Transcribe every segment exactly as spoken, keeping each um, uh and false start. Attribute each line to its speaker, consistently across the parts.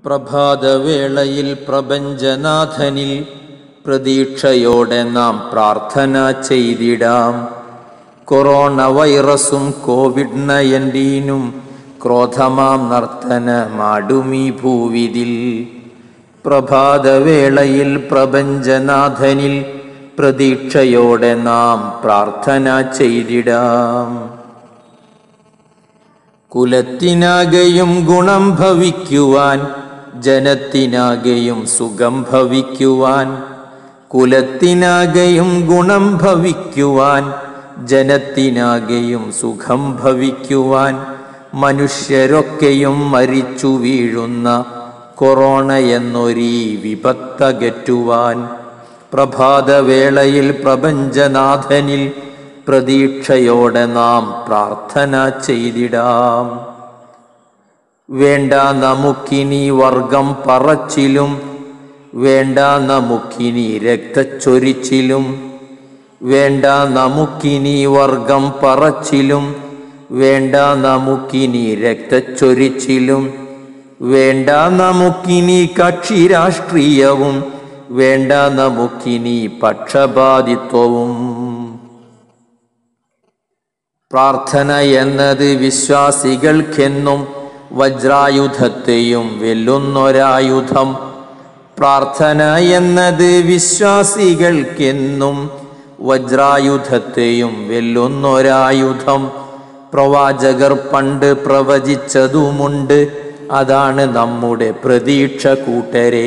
Speaker 1: പ്രഭാതവേളയിൽ പ്രപഞ്ചനാഥനിൽ പ്രതീക്ഷയോടെ നാം പ്രാർത്ഥന ചെയ്തിടാം. Corona വൈറസും Covid നയൻറ്റീനും ക്രോധമാം നർത്തനമാടുമീ ഭൂവിതിൽ. പ്രഭാതവേളയിൽ പ്രപഞ്ചനാഥനിൽ പ്രതീക്ഷയോടെ നാം പ്രാർത്ഥന ചെയ്തിടാം. കുലത്തിനാകെയും ഗുണം ഭവിക്കുവാൻ, ജനത്തിനാകെയും സുഖം ഭവിക്കുവാൻ. കുലത്തിനാകെയും ഗുണം ഭവിക്കുവാൻ, ജനത്തിനാകെയും സുഖം ഭവിക്കുവാൻ. മനുഷ്യരൊക്കെയും മരിച്ചു വീഴുന്ന കൊറോണ എന്നൊരീ വിപത്തകറ്റുവാൻ. പ്രഭാതവേളയിൽ പ്രപഞ്ചനാഥനിൽ പ്രതീക്ഷയോടെ നാം പ്രാർത്ഥന ചെയ്തിടാം. വേണ്ട നമുക്കിനി വർഗം പറച്ചിലും, വേണ്ട നമുക്കിനി രക്തച്ചൊരിച്ചിലും. വേണ്ട നമുക്കിനി വർഗം പറച്ചിലും, വേണ്ട നമുക്കിനി രക്തച്ചൊരിച്ചിലും. വേണ്ട നമുക്കിനി കക്ഷി രാഷ്ട്രീയവും, വേണ്ട നമുക്കിനി പക്ഷപാതിത്വവും. പ്രാർത്ഥന എന്നത് വിശ്വാസികൾക്കെന്നും വജ്രായുധത്തെയും വെല്ലുന്നൊരായുധം. പ്രാർത്ഥന എന്നത് വിശ്വാസികൾക്കെന്നും വജ്രായുധത്തെയും വെല്ലുന്നൊരായുധം. പ്രവാചകർ പണ്ട് പ്രവചിച്ചതുമുണ്ട്, അതാണ് നമ്മുടെ പ്രതീക്ഷ കൂട്ടരേ.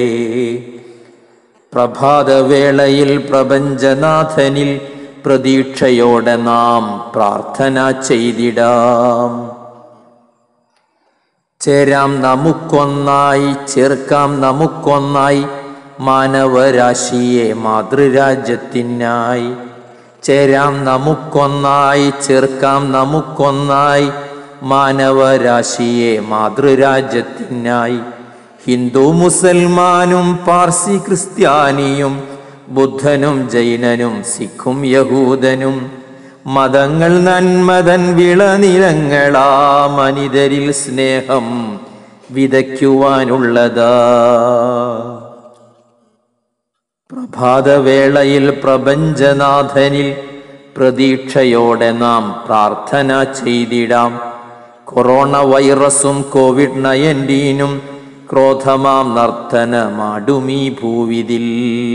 Speaker 1: പ്രഭാതവേളയിൽ പ്രപഞ്ചനാഥനിൽ പ്രതീക്ഷയോടെ നാം പ്രാർത്ഥന ചെയ്തിടാം. ചേരാം നമുക്കൊന്നായി, ചേർക്കാം നമുക്കൊന്നായി, മാനവരാശിയെ മാതൃരാജ്യത്തിനായി. ചേരാം നമുക്കൊന്നായി, ചേർക്കാം നമുക്കൊന്നായി, മാനവരാശിയെ മാതൃരാജ്യത്തിനായി. ഹിന്ദു മുസൽമാനും പാർസി ക്രിസ്ത്യാനിയും, ബുദ്ധനും ജൈനനും സിഖും യഹൂദനും. മതങ്ങൾ നന്മതൻ വിളനിലങ്ങളാ, മനിതരിൽ സ്നേഹം വിതയ്ക്കുവാനുള്ളതാ. പ്രഭാതവേളയിൽ പ്രപഞ്ചനാഥനിൽ പ്രതീക്ഷയോടെ നാം പ്രാർത്ഥന ചെയ്തിടാം. Corona വൈറസും Covid നയൻറ്റീനും ക്രോധമാം നർത്തനമാടുമീ ഭൂവിതിൽ.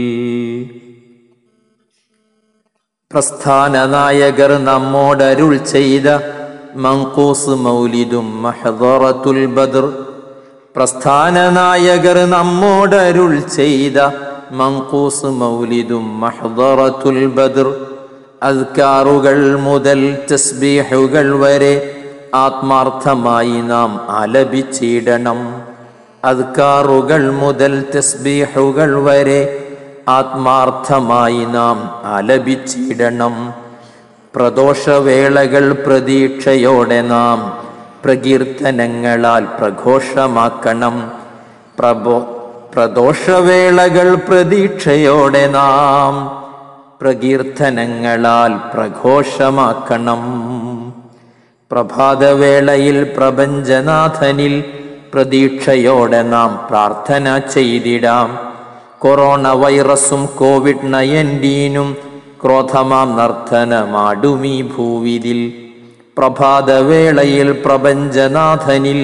Speaker 1: പ്രസ്ഥാന നായകർ നമ്മോടരുൾ ചെയ്ത മങ്കൂസ് മൗലിദും മഹ്ദറത്തുൽ ബദ്ർ. പ്രസ്ഥാന നായകർ നമ്മോടരുൾ ചെയ്ത മങ്കൂസ് മൗലിദും മഹ്ദറത്തുൽ ബദ്ർ. അദ്കാറുകൾ മുതൽ തസ്ബീഹുകൾ വരെ ആത്മാർത്ഥമായി നാം ആലപിച്ചിടണം. അദ്കാറുകൾ മുതൽ തസ്ബീഹുകൾ വരെ ആത്മാർത്ഥമായി നാം ആലപിച്ചിടണം. പ്രദോഷവേളകൾ പ്രതീക്ഷയോടെ നാം പ്രകീർത്തനങ്ങളാൽ പ്രഘോഷമാക്കണം. പ്രബോ പ്രദോഷവേളകൾ പ്രതീക്ഷയോടെ നാം പ്രകീർത്തനങ്ങളാൽ പ്രഘോഷമാക്കണം. പ്രഭാതവേളയിൽ പ്രപഞ്ചനാഥനിൽ പ്രതീക്ഷയോടെ നാം പ്രാർത്ഥന ചെയ്തിടാം. Corona വൈറസും Covid നയൻറ്റീനും ക്രോധമാം നർത്തനമാടുമീ ഭൂവിതിൽ. പ്രഭാതവേളയിൽ പ്രപഞ്ചനാഥനിൽ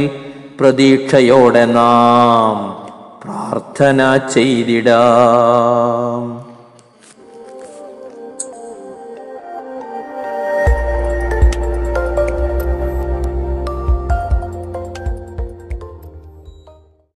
Speaker 1: പ്രതീക്ഷയോടെ നാം പ്രാർത്ഥന ചെയ്തിടാം.